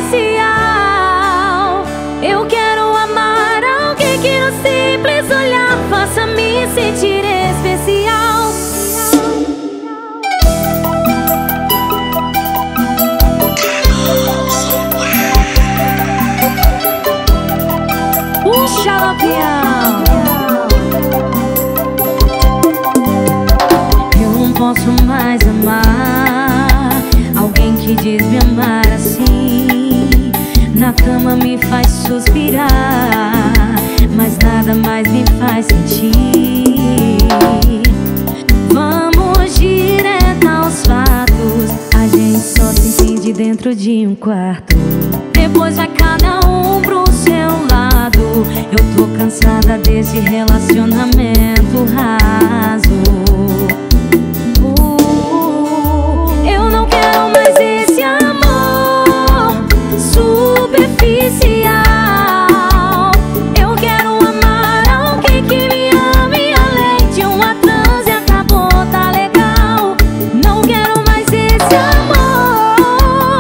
especial. Eu quero amar alguém que no simples olhar faça me sentir especial. Puxa, Lampião. Eu não posso mais amar alguém que diz me amar assim. Na cama me faz suspirar, mas nada mais me faz sentir. Vamos direto aos fatos. A gente só se entende dentro de um quarto. Depois vai cada um pro seu lado. Eu tô cansada desse relacionamento raso. Eu não quero mais esse amor superficial. Eu quero amar alguém que me ame além de uma transe. Acabou, tá legal. Não quero mais esse amor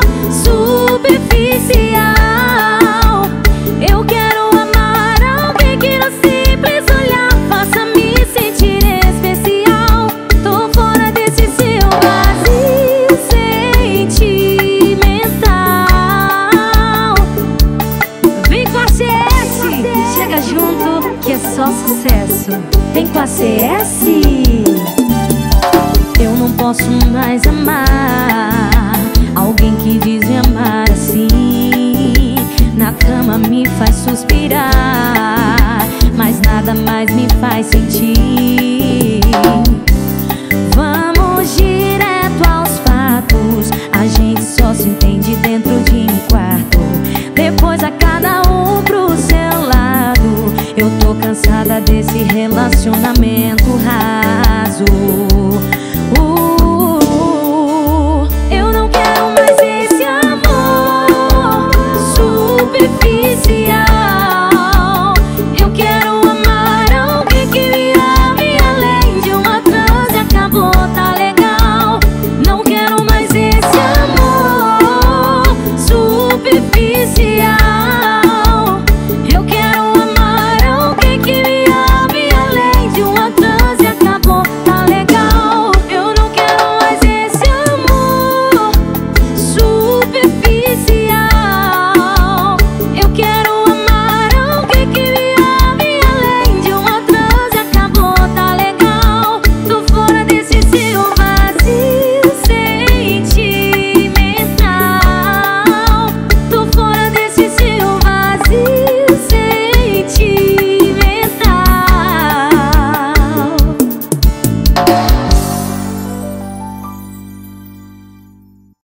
superficial. Eu quero amar alguém que no simples olhar faça me sentir especial. Tô fora desse seu vazio sentimental. Vem com a CS, chega junto que é só sucesso. Vem com a CS. Eu não posso mais amar alguém que diz me amar assim. Na cama me faz suspirar, mas nada mais me faz sentir. Vamos direto aos fatos. A gente só se entende dentro de um quarto. Depois a cada um pro seu lado. Eu tô cansada desse